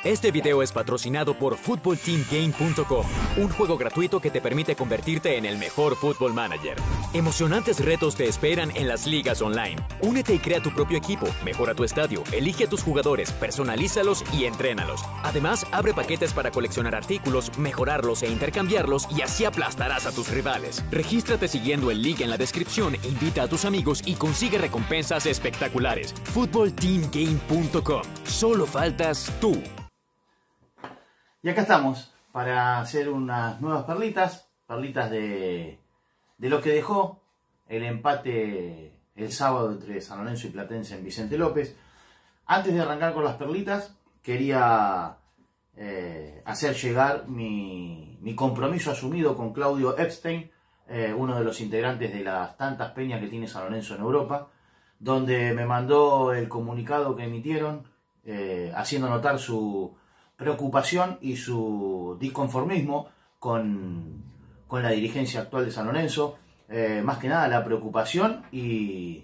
Este video es patrocinado por FootballTeamGame.com, un juego gratuito que te permite convertirte en el mejor Football Manager. Emocionantes retos te esperan en las ligas online. Únete y crea tu propio equipo, mejora tu estadio, elige a tus jugadores, personalízalos y entrénalos. Además, abre paquetes para coleccionar artículos, mejorarlos e intercambiarlos y así aplastarás a tus rivales. Regístrate siguiendo el link en la descripción, invita a tus amigos y consigue recompensas espectaculares. FootballTeamGame.com. Solo faltas tú. Y acá estamos para hacer unas nuevas perlitas de lo que dejó el empate el sábado entre San Lorenzo y Platense en Vicente López. Antes de arrancar con las perlitas, quería hacer llegar mi compromiso asumido con Claudio Epstein, uno de los integrantes de las tantas peñas que tiene San Lorenzo en Europa, donde me mandó el comunicado que emitieron, haciendo notar su preocupación y su disconformismo con la dirigencia actual de San Lorenzo. Más que nada la preocupación y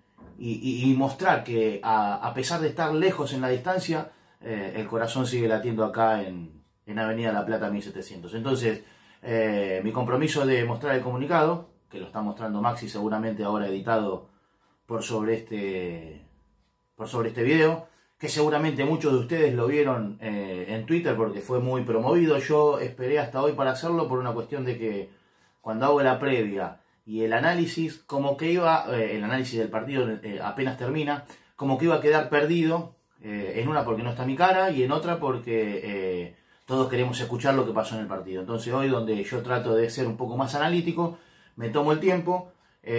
mostrar que a pesar de estar lejos en la distancia, el corazón sigue latiendo acá en Avenida La Plata 1700. Entonces, mi compromiso de mostrar el comunicado, que lo está mostrando Maxi seguramente ahora editado por sobre este video, que seguramente muchos de ustedes lo vieron en Twitter porque fue muy promovido. Yo esperé hasta hoy para hacerlo por una cuestión de que cuando hago la previa y el análisis, como que iba, el análisis del partido apenas termina, como que iba a quedar perdido, en una porque no está mi cara y en otra porque todos queremos escuchar lo que pasó en el partido. Entonces hoy, donde yo trato de ser un poco más analítico, me tomo el tiempo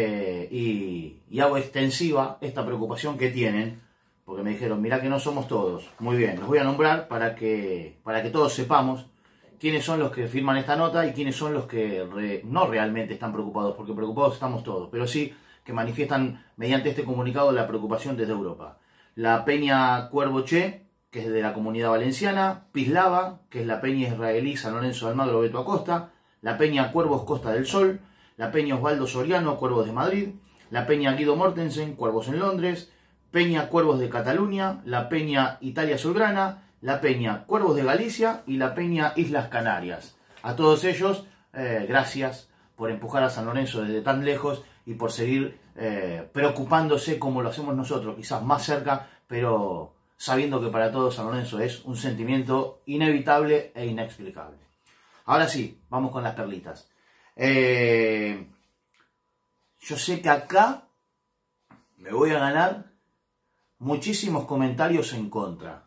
y hago extensiva esta preocupación que tienen, porque me dijeron, mirá que no somos todos. Muy bien, los voy a nombrar para que todos sepamos quiénes son los que firman esta nota y quiénes son los que no realmente están preocupados, porque preocupados estamos todos, pero sí que manifiestan mediante este comunicado la preocupación desde Europa. La Peña Cuervo Che, que es de la Comunidad Valenciana; Pislava, que es la Peña Israelí San Lorenzo de Almagro Beto Acosta; la Peña Cuervos Costa del Sol; la Peña Osvaldo Soriano, Cuervos de Madrid; la Peña Guido Mortensen, Cuervos en Londres; Peña Cuervos de Cataluña; la Peña Italia Azulgrana; la Peña Cuervos de Galicia y la Peña Islas Canarias. A todos ellos, gracias por empujar a San Lorenzo desde tan lejos y por seguir preocupándose como lo hacemos nosotros, quizás más cerca, pero sabiendo que para todos San Lorenzo es un sentimiento inevitable e inexplicable. Ahora sí, vamos con las perlitas. Yo sé que acá me voy a ganar muchísimos comentarios en contra,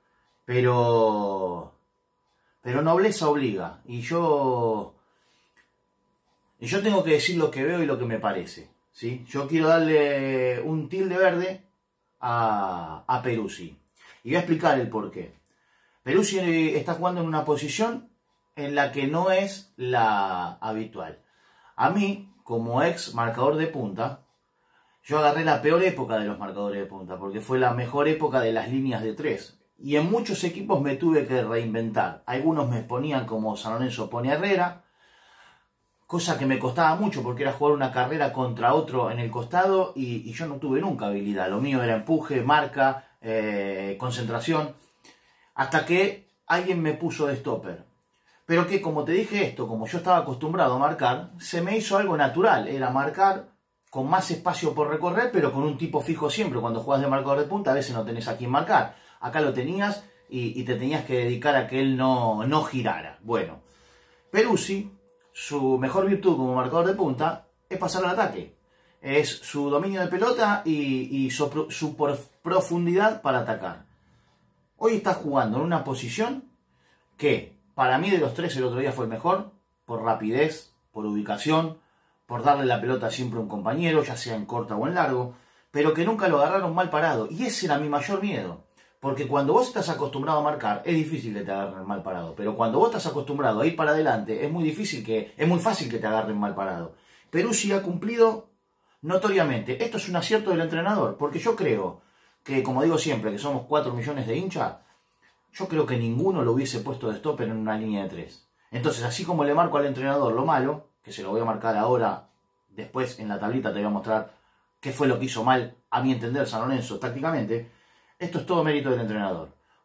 pero nobleza obliga, y yo tengo que decir lo que veo y lo que me parece, ¿sí? Yo quiero darle un tilde verde a Peruzzi, y voy a explicar el porqué. Peruzzi está jugando en una posición en la que no es la habitual. A mí, como ex marcador de punta, yo agarré la peor época de los marcadores de punta, porque fue la mejor época de las líneas de 3. Y en muchos equipos me tuve que reinventar. Algunos me ponían como San Lorenzo pone a Herrera, cosa que me costaba mucho porque era jugar una carrera contra otro en el costado y yo no tuve nunca habilidad. Lo mío era empuje, marca, concentración, hasta que alguien me puso de stopper. Pero que, como te dije esto, como yo estaba acostumbrado a marcar, se me hizo algo natural. Era marcar con más espacio por recorrer, pero con un tipo fijo siempre. Cuando jugás de marcador de punta, a veces no tenés a quién marcar. Acá lo tenías y te tenías que dedicar a que él no girara. Bueno, Peruzzi, su mejor virtud como marcador de punta es pasar al ataque. Es su dominio de pelota y su profundidad para atacar. Hoy está jugando en una posición que, para mí, de los tres, el otro día fue el mejor, por rapidez, por ubicación, por darle la pelota siempre a un compañero, ya sea en corta o en largo, pero que nunca lo agarraron mal parado. Y ese era mi mayor miedo. Porque cuando vos estás acostumbrado a marcar, es difícil que te agarren mal parado. Pero cuando vos estás acostumbrado a ir para adelante, es muy fácil que te agarren mal parado. Peruzzi ha cumplido notoriamente. Esto es un acierto del entrenador, porque yo creo que, como digo siempre, que somos 4 millones de hinchas, yo creo que ninguno lo hubiese puesto de stopper en una línea de 3. Entonces, así como le marco al entrenador lo malo, que se lo voy a marcar ahora, después en la tablita te voy a mostrar qué fue lo que hizo mal, a mi entender, San Lorenzo tácticamente. Esto es todo mérito del entrenador.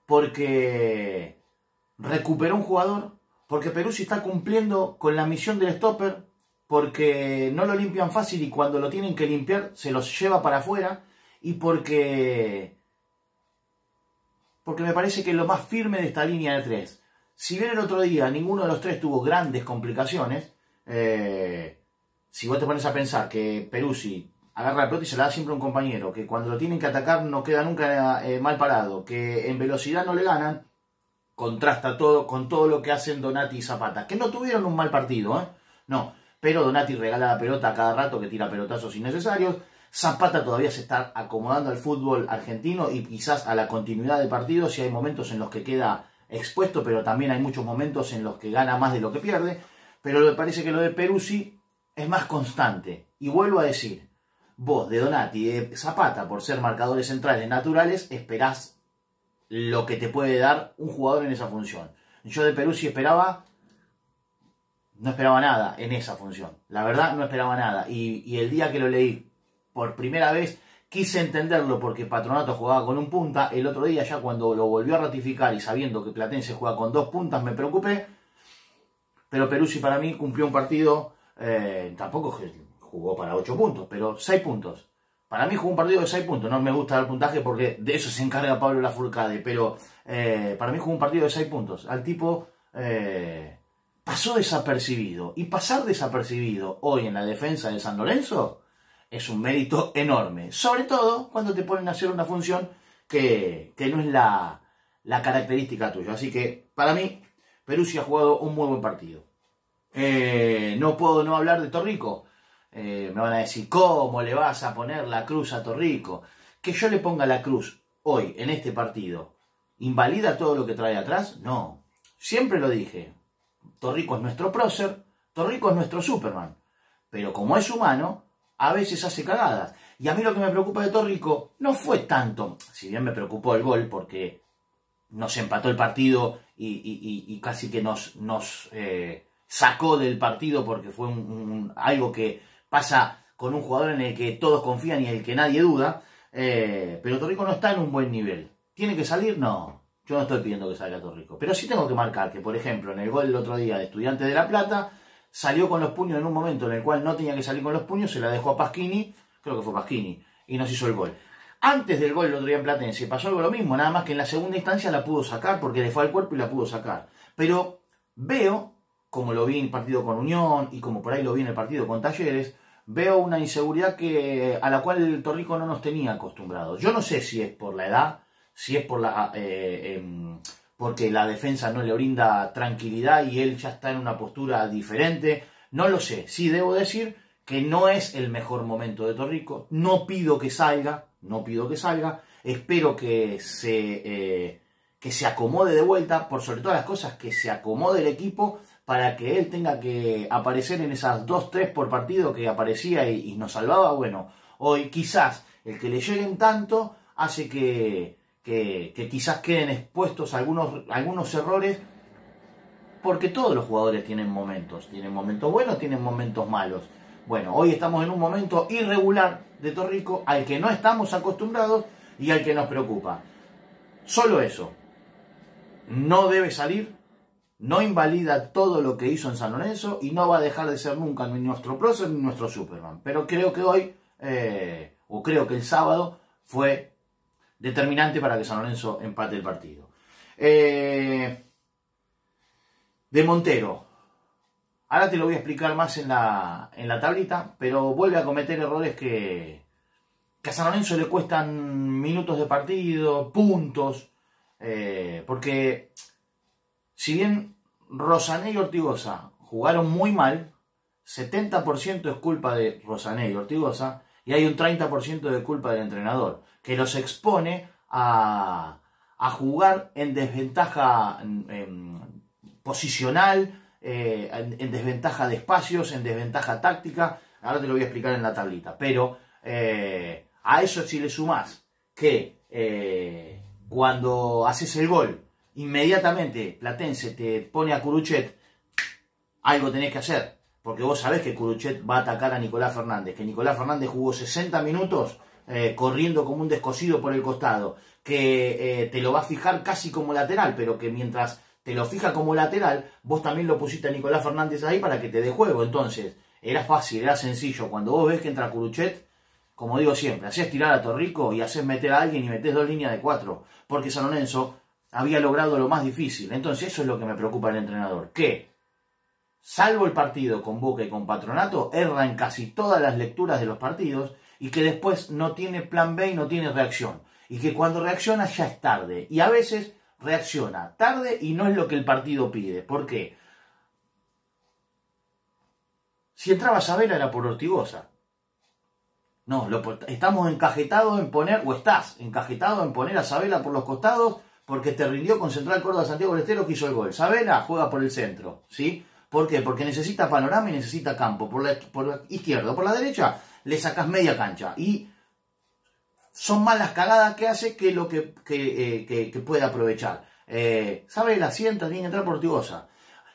porque recuperó un jugador, porque Peruzzi está cumpliendo con la misión del stopper, porque no lo limpian fácil y cuando lo tienen que limpiar se los lleva para afuera, y porque me parece que es lo más firme de esta línea de tres. Si bien el otro día ninguno de los tres tuvo grandes complicaciones, si vos te pones a pensar que Peruzzi agarra la pelota y se la da siempre a un compañero, que cuando lo tienen que atacar no queda nunca mal parado, que en velocidad no le ganan, contrasta todo con todo lo que hacen Donati y Zapata, que no tuvieron un mal partido, no, pero Donati regala la pelota a cada rato, que tira pelotazos innecesarios. Zapata todavía se está acomodando al fútbol argentino y quizás a la continuidad de partidos, y hay momentos en los que queda expuesto, pero también hay muchos momentos en los que gana más de lo que pierde. Pero me parece que lo de Peruzzi es más constante. Y vuelvo a decir, vos de Donati y de Zapata, por ser marcadores centrales naturales, esperás lo que te puede dar un jugador en esa función. Yo de Peruzzi no esperaba nada en esa función. La verdad, no esperaba nada. Y el día que lo leí por primera vez, quise entenderlo porque Patronato jugaba con un punta. El otro día, ya cuando lo volvió a ratificar y sabiendo que Platense juega con 2 puntas, me preocupé. Pero Peruzzi para mí cumplió un partido, tampoco jugó para 8 puntos, pero 6 puntos. Para mí jugó un partido de 6 puntos. No me gusta dar puntaje porque de eso se encarga Pablo Lafourcade, pero para mí jugó un partido de 6 puntos. Al tipo pasó desapercibido. Y pasar desapercibido hoy en la defensa de San Lorenzo es un mérito enorme. Sobre todo cuando te ponen a hacer una función que no es la característica tuya. Así que para mí Peruzzi ha jugado un muy buen partido. No puedo no hablar de Torrico. Me van a decir, ¿cómo le vas a poner la cruz a Torrico? Que yo le ponga la cruz hoy en este partido, ¿invalida todo lo que trae atrás? No. Siempre lo dije. Torrico es nuestro prócer, Torrico es nuestro Superman. Pero como es humano, a veces hace cagadas. Y a mí lo que me preocupa de Torrico no fue tanto, si bien me preocupó el gol porque nos empató el partido y casi que nos sacó del partido, porque fue algo que pasa con un jugador en el que todos confían y en el que nadie duda, pero Torrico no está en un buen nivel. ¿Tiene que salir? No, yo no estoy pidiendo que salga Torrico, pero sí tengo que marcar que, por ejemplo, en el gol del otro día de Estudiantes de La Plata, salió con los puños en un momento en el cual no tenía que salir con los puños, se la dejó a Pasquini, creo que fue Pasquini, y nos hizo el gol. Antes del gol el otro día en Platense pasó algo lo mismo, nada más que en la segunda instancia la pudo sacar porque le fue al cuerpo y la pudo sacar. Pero veo, como lo vi en el partido con Unión y como por ahí lo vi en el partido con Talleres, veo una inseguridad a la cual el Torrico no nos tenía acostumbrados. Yo no sé si es por la edad, si es por porque la defensa no le brinda tranquilidad y él ya está en una postura diferente. No lo sé. Sí debo decir que no es el mejor momento de Torrico. No pido que salga. Espero que se acomode de vuelta. Por sobre todas las cosas, que se acomode el equipo para que él tenga que aparecer en esas 2-3 por partido que aparecía y nos salvaba. Bueno, hoy quizás el que le lleguen tanto hace que quizás queden expuestos algunos errores, porque todos los jugadores tienen momentos buenos, tienen momentos malos. Bueno, hoy estamos en un momento irregular de Torrico al que no estamos acostumbrados y al que nos preocupa. Solo eso. No debe salir, no invalida todo lo que hizo en San Lorenzo y no va a dejar de ser nunca ni nuestro prócer ni nuestro Superman. Pero creo que hoy, creo que el sábado fue determinante para que San Lorenzo empate el partido. De Montero. Ahora te lo voy a explicar más en la tablita, pero vuelve a cometer errores que a San Lorenzo le cuestan minutos de partido, puntos, porque si bien Rosané y Ortigosa jugaron muy mal, 70% es culpa de Rosané y Ortigosa, y hay un 30% de culpa del entrenador, que los expone a jugar en desventaja posicional, en desventaja de espacios, en desventaja táctica. Ahora te lo voy a explicar en la tablita. Pero a eso, si le sumás que cuando haces el gol, inmediatamente Platense te pone a Curuchet, algo tenés que hacer. Porque vos sabés que Curuchet va a atacar a Nicolás Fernández. Que Nicolás Fernández jugó 60 minutos corriendo como un descosido por el costado, que te lo va a fijar casi como lateral, pero que mientras te lo fija como lateral, vos también lo pusiste a Nicolás Fernández ahí para que te dé juego. Entonces, era fácil, era sencillo. Cuando vos ves que entra Curuchet, como digo siempre, hacés tirar a Torrico y hacés meter a alguien y metés 2 líneas de 4, porque San Lorenzo había logrado lo más difícil. Entonces, eso es lo que me preocupa del entrenador, que, salvo el partido con Boca y con Patronato, erra en casi todas las lecturas de los partidos y que después no tiene plan B y no tiene reacción. Y que cuando reacciona ya es tarde. Y a veces reacciona tarde y no es lo que el partido pide. ¿Por qué? Si entraba Sabela era por Ortigosa. No, estamos encajetados en poner, o estás encajetado en poner a Sabela por los costados porque te rindió con Central Córdoba Santiago del Estero que hizo el gol. Sabela juega por el centro, ¿sí? ¿Por qué? Porque necesita panorama y necesita campo. Por la izquierda o por la derecha le sacás media cancha. Y son más las cagadas que hace que lo que puede aprovechar. Sabela sienta, tiene que entrar por Ortigosa.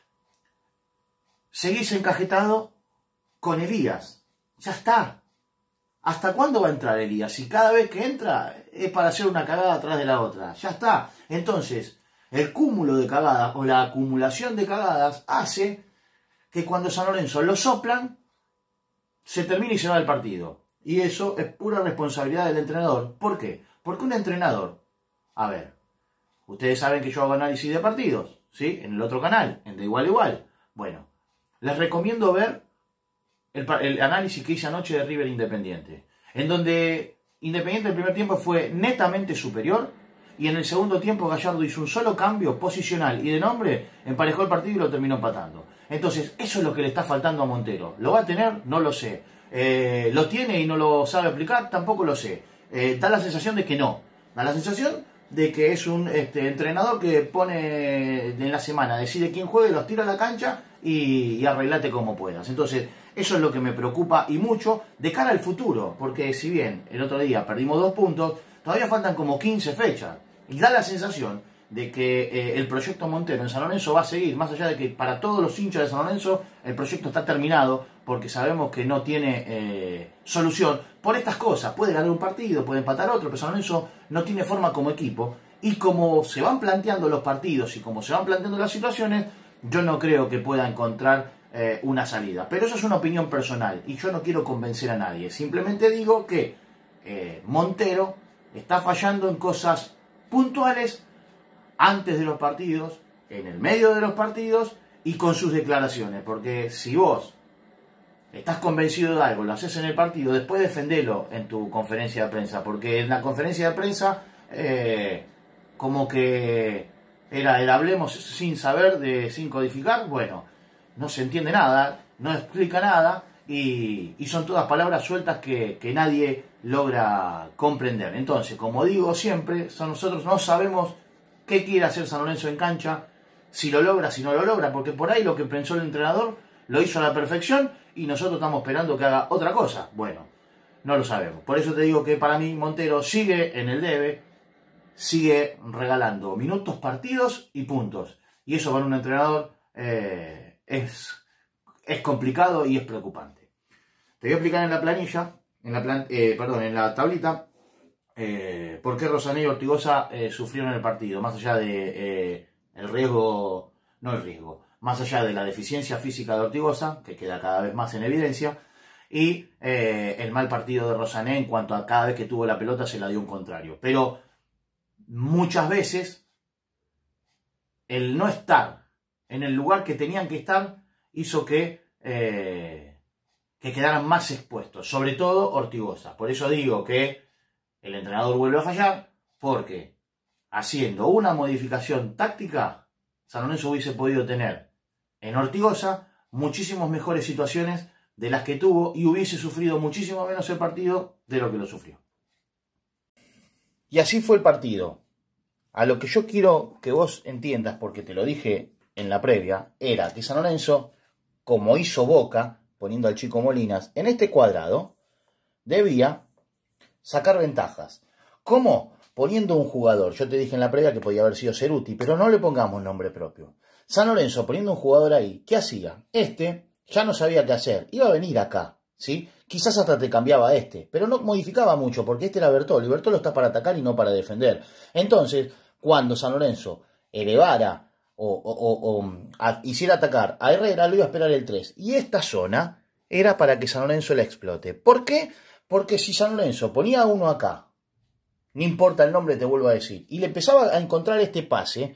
Seguís encajetado con Elías. Ya está. ¿Hasta cuándo va a entrar Elías? Si cada vez que entra es para hacer una cagada atrás de la otra. Ya está. Entonces, el cúmulo de cagadas o la acumulación de cagadas hace que cuando San Lorenzo lo soplan, se termine y se va el partido. Y eso es pura responsabilidad del entrenador. ¿Por qué? Porque un entrenador, a ver, ustedes saben que yo hago análisis de partidos, ¿sí? En el otro canal, en De Igual a Igual. Bueno, les recomiendo ver el análisis que hice anoche de River Independiente, en donde Independiente el primer tiempo fue netamente superior y en el segundo tiempo Gallardo hizo un solo cambio posicional y de nombre, emparejó el partido y lo terminó empatando. Entonces, eso es lo que le está faltando a Montero. ¿Lo va a tener? No lo sé. ¿Lo tiene y no lo sabe aplicar? Tampoco lo sé. Da la sensación de que no. Da la sensación de que es un entrenador que pone en la semana, decide quién juegue, los tira a la cancha y arreglate como puedas. Entonces, eso es lo que me preocupa y mucho de cara al futuro, porque si bien el otro día perdimos 2 puntos, todavía faltan como 15 fechas. Y da la sensación de que el proyecto Montero en San Lorenzo va a seguir, más allá de que para todos los hinchas de San Lorenzo el proyecto está terminado, porque sabemos que no tiene solución por estas cosas. Puede ganar un partido, puede empatar otro, pero San Lorenzo no tiene forma como equipo. Y como se van planteando los partidos y como se van planteando las situaciones, yo no creo que pueda encontrar una salida. Pero eso es una opinión personal y yo no quiero convencer a nadie. Simplemente digo que Montero está fallando en cosas puntuales antes de los partidos, en el medio de los partidos y con sus declaraciones. Porque si vos estás convencido de algo, lo haces en el partido, después defendelo en tu conferencia de prensa. Porque en la conferencia de prensa como que era el hablemos sin saber, sin codificar. Bueno, no se entiende nada, no explica nada y son todas palabras sueltas que nadie logra comprender. Entonces, como digo siempre, nosotros no sabemos qué quiere hacer San Lorenzo en cancha, si lo logra, si no lo logra, porque por ahí lo que pensó el entrenador lo hizo a la perfección y nosotros estamos esperando que haga otra cosa. Bueno, no lo sabemos. Por eso te digo que para mí Montero sigue en el debe, sigue regalando minutos, partidos y puntos. Y eso para un entrenador es complicado y es preocupante. Te voy a explicar en la planilla, en la tablita, por qué Rosané y Ortigosa sufrieron el partido, más allá de más allá de la deficiencia física de Ortigosa, que queda cada vez más en evidencia, y el mal partido de Rosané en cuanto a cada vez que tuvo la pelota se la dio un contrario. Pero muchas veces el no estar en el lugar que tenían que estar hizo que quedaran más expuestos, sobre todo Ortigosa. Por eso digo que el entrenador vuelve a fallar, porque haciendo una modificación táctica, San Lorenzo hubiese podido tener en Ortigosa muchísimas mejores situaciones de las que tuvo y hubiese sufrido muchísimo menos el partido de lo que lo sufrió. Y así fue el partido. A lo que yo quiero que vos entiendas, porque te lo dije en la previa, era que San Lorenzo, como hizo Boca, poniendo al Chico Molinas en este cuadrado, debía sacar ventajas. ¿Cómo? Poniendo un jugador. Yo te dije en la previa que podía haber sido Ceruti, pero no le pongamos nombre propio. San Lorenzo poniendo un jugador ahí, ¿qué hacía? Ya no sabía qué hacer. Iba a venir acá, ¿sí? quizás hasta te cambiaba pero no modificaba mucho, porque este era Bertolo, y Bertolo está para atacar y no para defender. Entonces, cuando San Lorenzo elevara hiciera atacar a Herrera, lo iba a esperar el 3. Y esta zona era para que San Lorenzo la explote. ¿Por qué? Porque si San Lorenzo ponía uno acá, no importa el nombre, te vuelvo a decir, y le empezaba a encontrar este pase,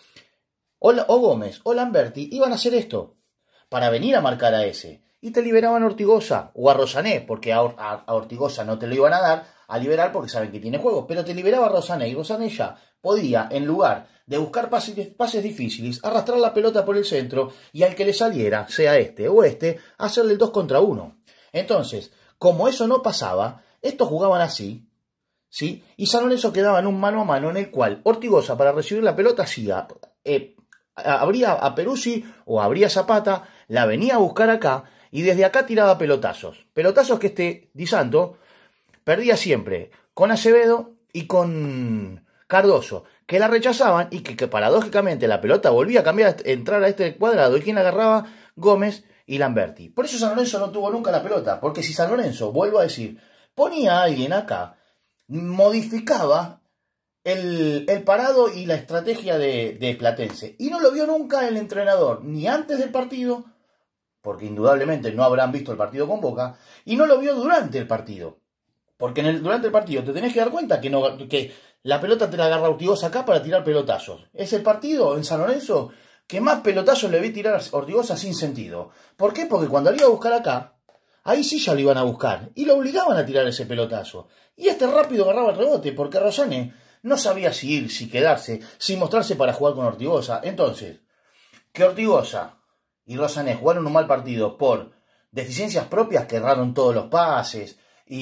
o Gómez o Lamberti iban a hacer esto, para venir a marcar a ese. Y te liberaban a Ortigosa o a Rosané, porque a Ortigosa no te lo iban a dar a liberar porque saben que tiene juego, pero te liberaba a Rosané, y Rosané ya podía, en lugar de buscar pases difíciles, arrastrar la pelota por el centro y al que le saliera, sea este o este, hacerle el 2 contra 1. Entonces, como eso no pasaba, estos jugaban así, ¿sí? Y San Lorenzo quedaba en un mano a mano en el cual Ortigosa, para recibir la pelota, hacía, abría a Peruzzi o abría a Zapata, la venía a buscar acá y desde acá tiraba pelotazos. Pelotazos que Di Santo perdía siempre con Acevedo y con Cardoso, que la rechazaban y que paradójicamente la pelota volvía a cambiar, entrar a este cuadrado, y quien la agarraba, Gómez y Lamberti. Por eso San Lorenzo no tuvo nunca la pelota, porque si San Lorenzo, vuelvo a decir, ponía a alguien acá, modificaba el parado y la estrategia de Platense. Y no lo vio nunca el entrenador, ni antes del partido, porque indudablemente no habrán visto el partido con Boca, y no lo vio durante el partido. Porque durante el partido te tenés que dar cuenta que la pelota te la agarra Ortigosa acá para tirar pelotazos. Es el partido en San Lorenzo que más pelotazos le vi tirar a Ortigosa sin sentido. ¿Por qué? Porque cuando lo iba a buscar acá, ahí sí ya lo iban a buscar. Y lo obligaban a tirar ese pelotazo. Y rápido agarraba el rebote, porque Rosané no sabía si ir, si quedarse, si mostrarse para jugar con Ortigosa. Entonces, que Ortigosa y Rosané jugaron un mal partido por deficiencias propias, que erraron todos los pases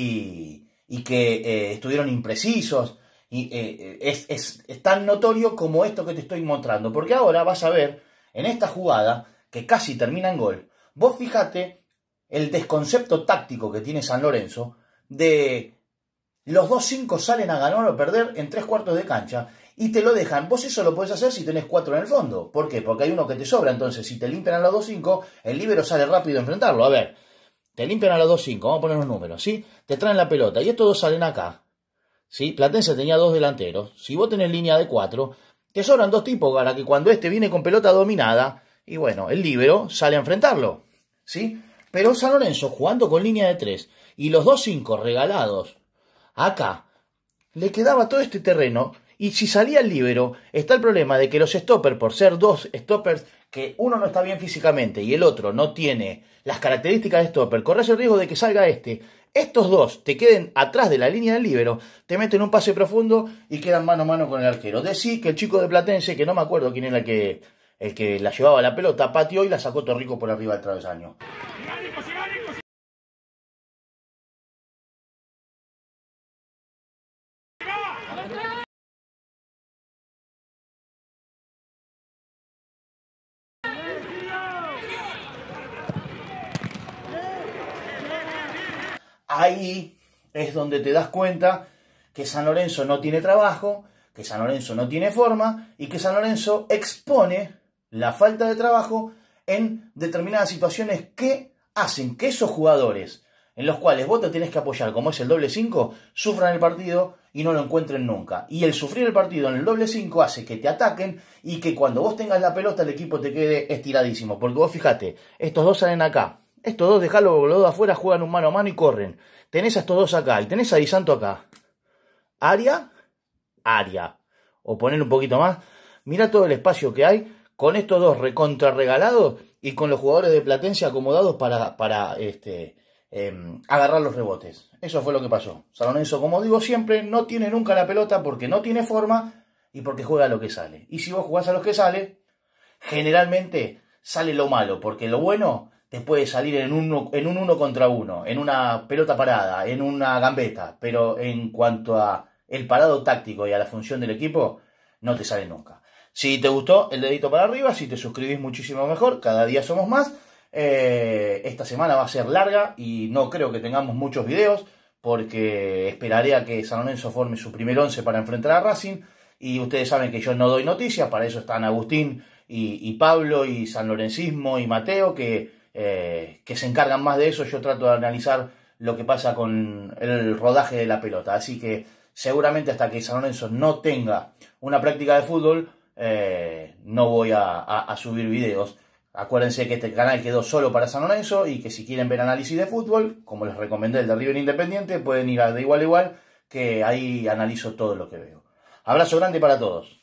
y que estuvieron imprecisos. Y es tan notorio como esto que te estoy mostrando. Porque ahora vas a ver, en esta jugada, que casi termina en gol, vos fíjate el desconcepto táctico que tiene San Lorenzo, de los 2-5 salen a ganar o perder en 3/4 de cancha, y te lo dejan. Vos eso lo podés hacer si tenés 4 en el fondo. ¿Por qué? Porque hay uno que te sobra. Entonces, si te limpian a los 2-5, el líbero sale rápido a enfrentarlo. A ver, te limpian a los 2-5, vamos a poner los números, ¿sí? Te traen la pelota y estos dos salen acá, ¿sí? Platense tenía 2 delanteros. Si vos tenés línea de 4, te sobran 2 tipos para que cuando este viene con pelota dominada, y bueno, el líbero sale a enfrentarlo, ¿sí? Pero San Lorenzo, jugando con línea de 3 y los 2-5 regalados acá, le quedaba todo este terreno. Y si salía el líbero, está el problema de que los stoppers, por ser 2 stoppers, que uno no está bien físicamente y el otro no tiene las características de stopper, corres el riesgo de que salga estos dos te queden atrás de la línea del líbero, te meten un pase profundo y quedan mano a mano con el arquero. Decí que el chico de Platense, que no me acuerdo quién era el que la llevaba la pelota, pateó y la sacó Torrico por arriba del travesaño. Ahí es donde te das cuenta que San Lorenzo no tiene trabajo, que San Lorenzo no tiene forma y que San Lorenzo expone la falta de trabajo en determinadas situaciones que hacen que esos jugadores en los cuales vos te tenés que apoyar, como es el doble 5, sufran el partido y no lo encuentren nunca. Y el sufrir el partido en el doble 5 hace que te ataquen y que cuando vos tengas la pelota el equipo te quede estiradísimo. Porque vos fíjate, estos dos salen acá. Estos dos, dejalo los dos afuera, juegan un mano a mano y corren. Tenés a estos dos acá y tenés a Di Santo acá. Área. O poner un poquito más. Mirá todo el espacio que hay con estos dos recontra regalados y con los jugadores de Platense acomodados para agarrar los rebotes. Eso fue lo que pasó. San Lorenzo, como digo siempre, no tiene nunca la pelota porque no tiene forma y porque juega a lo que sale. Y si vos jugás a lo que sale, generalmente sale lo malo, porque lo bueno te puede salir en un 1 contra 1, en una pelota parada, en una gambeta, pero en cuanto a el parado táctico y a la función del equipo, no te sale nunca. Si te gustó, el dedito para arriba, si te suscribís muchísimo mejor, cada día somos más. Esta semana va a ser larga y no creo que tengamos muchos videos, porque esperaré a que San Lorenzo forme su primer 11 para enfrentar a Racing, y ustedes saben que yo no doy noticias, para eso están Agustín y Pablo y San Lorencismo y Mateo, que se encargan más de eso. Yo trato de analizar lo que pasa con el rodaje de la pelota. Así que seguramente hasta que San Lorenzo no tenga una práctica de fútbol, no voy a subir videos. Acuérdense que este canal quedó solo para San Lorenzo y que si quieren ver análisis de fútbol, como les recomendé el de River Independiente, pueden ir a De Igual a Igual, que ahí analizo todo lo que veo. Abrazo grande para todos.